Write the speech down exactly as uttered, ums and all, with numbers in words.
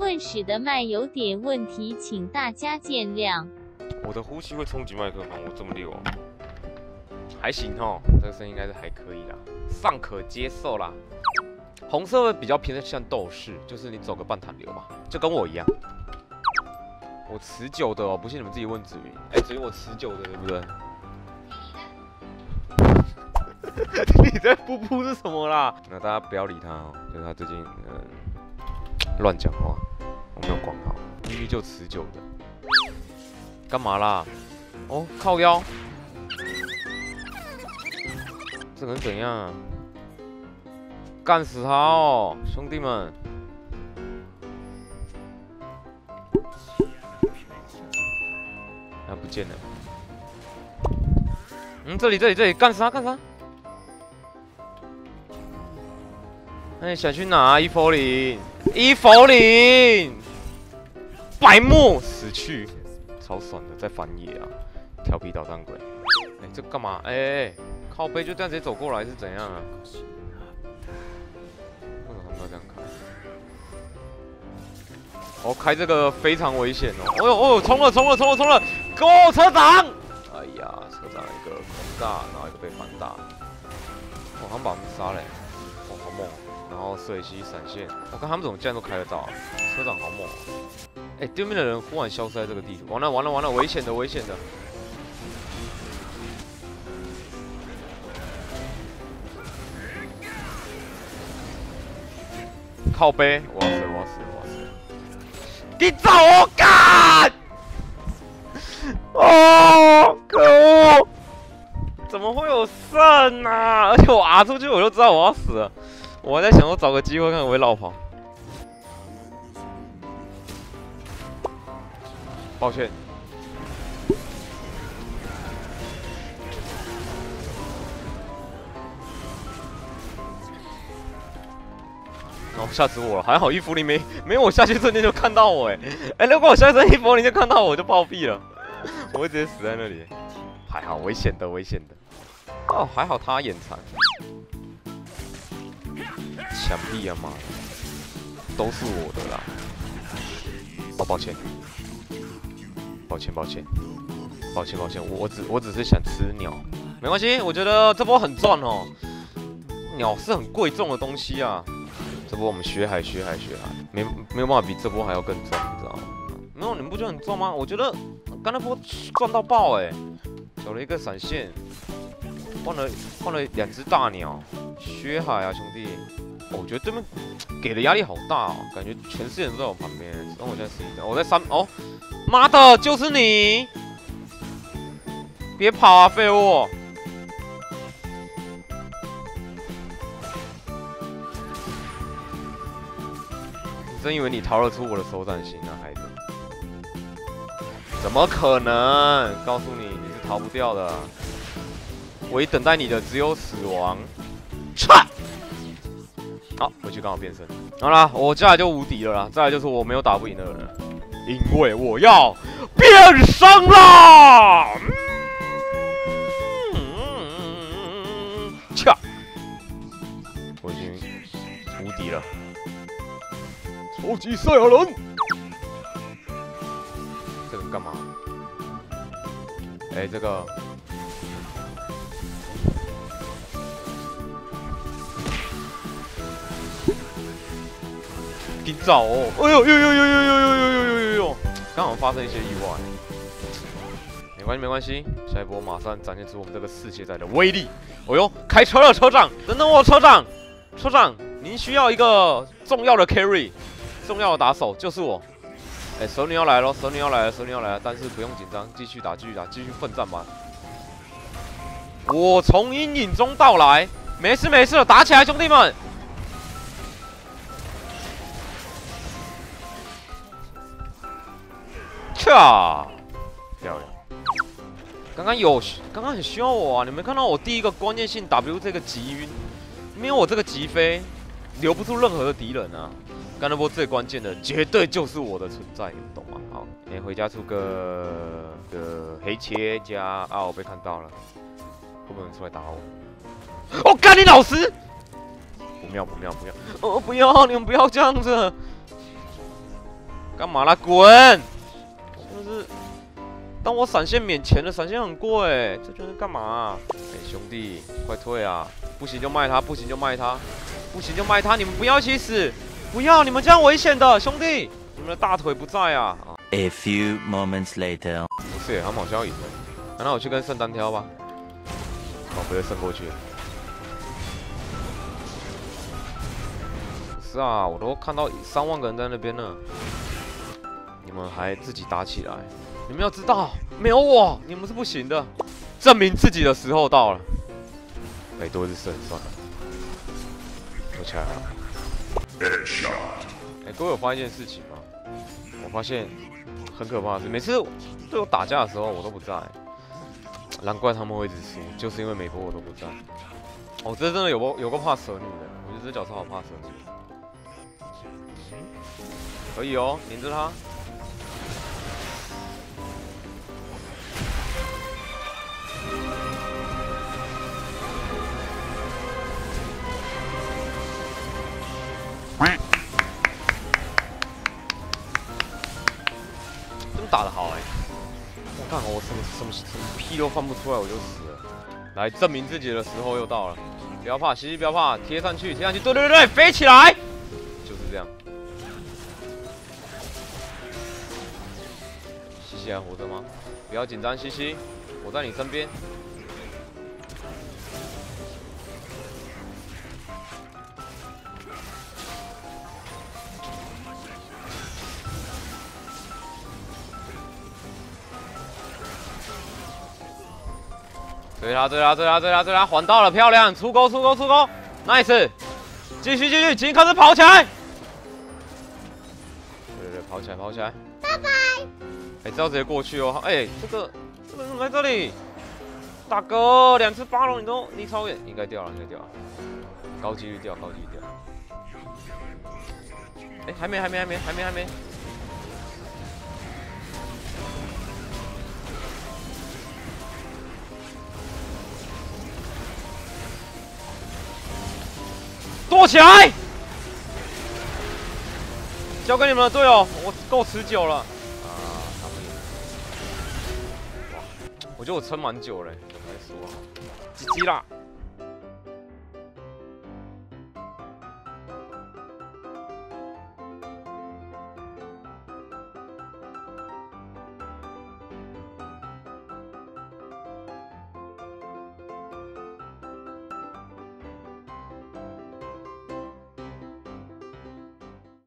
问使得麦有点问题，请大家见谅。 我的呼吸会冲击麦克风，我这么溜啊，还行哦，这个声音应该是还可以啦，尚可接受啦。红色会比较偏向斗士，就是你走个半坦流嘛，就跟我一样。我持久的哦，不信你们自己问子云。哎、欸，子云我持久的对不对？你在噗噗是什么啦？那大家不要理他哦，就是他最近嗯乱讲话，我没有管好，明明就持久的。干嘛啦？哦，靠腰，这个人怎样、啊？干死他哦，兄弟们！啊，不见了。嗯，这里这里这里，干死他干死他！哎，想去哪？伊弗林，伊弗林，白目死去。超爽的，在反野啊！调皮捣蛋鬼，哎、欸，这干嘛？哎、欸欸，靠背就这样直接走过来是怎样啊？为什么他们要这样开？哦，开这个非常危险哦！哦呦哦呦，冲了冲了冲了冲了 ！Go 车长！哎呀，车长一个空大，然后一个被反大，哦，他们把他们杀了，哦，好猛！然后射西闪现，我、哦、看他们怎么竟然都开得到、啊，车长好猛、啊！哎、欸，对面的人忽然消失在这个地图，完了完了完了，危险的危险的！靠背，我要死我要死我要死！你走我干！哦，可恶！怎么会有肾啊？而且我啊出去我就知道我要死了，我还在想说找个机会看我会绕跑。抱歉。哦，吓死我了！还好伊芙琳没没有我下去瞬间就看到我哎哎，如果我下去伊芙琳就看到我，我就暴毙了，我会直接死在那里。还好，危险的危险的。哦，还好他眼馋。墙壁啊妈的，都是我的啦。哦，抱歉。抱歉，抱歉，抱歉，抱歉，我我只我只是想吃鸟，没关系，我觉得这波很赚哦。鸟是很贵重的东西啊，这波我们学海学海学海，没没有办法比这波还要更赚，你知道吗？没有，你们不觉得很赚吗？我觉得刚才波赚到爆哎、欸，有了一个闪现，换了换了两只大鸟，学海啊兄弟，哦、我觉得对面给的压力好大哦，感觉全世界人都在我旁边。然后我现在十一等，我在三哦。妈的，就是你！别跑啊，废物！你真以为你逃得出我的手掌心啊，孩子？怎么可能？告诉你，你是逃不掉的。唯一等待你的只有死亡。唰！好，回去刚好变身。好啦，我接下来就无敌了啦。再来就是我没有打不赢的人了。因为我要变身啦！嗯，恰，我已经无敌了，超级赛亚人。这个干嘛？哎、欸，这个。紧找哦！哎呦呦呦呦呦呦呦呦呦呦呦！刚好发生一些意外，没关系没关系，下一波马上展现出我们这个世界仔的威力。哦呦，开车了，车长，等等我，车长，车长，您需要一个重要的 carry， 重要的打手就是我。哎、欸，蛇女要来了，蛇女要来了，蛇女要来了，但是不用紧张，继续打，继续打，继续奋战吧。我从阴影中到来，没事没事，打起来，兄弟们！恰，漂亮！刚刚有，刚刚很需要我啊！你们看到我第一个关键性 W 这个急晕，没有我这个急飞，留不住任何的敌人啊！刚那波最关键的，绝对就是我的存在，你们懂吗？好，你、欸、回家出个个黑切加啊，我被看到了，会不会有人出来打我？我、哦、干你老师！不妙不妙不妙！哦不要，你们不要这样子！ 干嘛啦？滚！真的是，当我闪现免钱了，闪现很贵，这就是干嘛、啊？哎、欸，兄弟，快退啊！不行就卖他，不行就卖他，不行就卖他！你们不要一起死，不要！你们这样危险的，兄弟，你们的大腿不在啊！ A few moments later， 不是，他们好像要赢了。难道我去跟圣单挑吧？哦，不会胜过去。是啊，我都看到三万个人在那边了，你们还自己打起来。你们要知道，没有我，你们是不行的。证明自己的时候到了。哎、欸，多一次胜算了，躲起来了。哎、欸，各位有发现一件事情吗？我发现。 很可怕的是，每次对我打架的时候我都不在，难怪他们会一直输，就是因为每波我都不在。哦，这真的有个有个怕蛇女的，我觉得这角色好怕蛇女。可以哦，黏着他。打得好哎、欸！我看我什么什么什么屁都放不出来，我就死了。来证明自己的时候又到了，不要怕，西西不要怕，贴上去，贴上去，对对对对，飞起来，就是这样。西西还活着吗？不要紧张，西西，我在你身边。追他，追他，追他，追他，追他，还到了，漂亮，出钩，出钩，出钩 ，nice， 继续，继续，金开始跑起来，对对对，跑起来，跑起来，拜拜。哎，这要直接过去哦，哎，这个这个人怎么在这里？大哥，两只巴龙你都离超远，应该掉了，应该掉了，高几率掉，高几率掉。哎，还没，还没，还没，还没，还没。 躲起来！交给你们了，队友，我够持久了。啊，他们也。哇，我觉得我撑蛮久了，怎么还输啊？G G啦！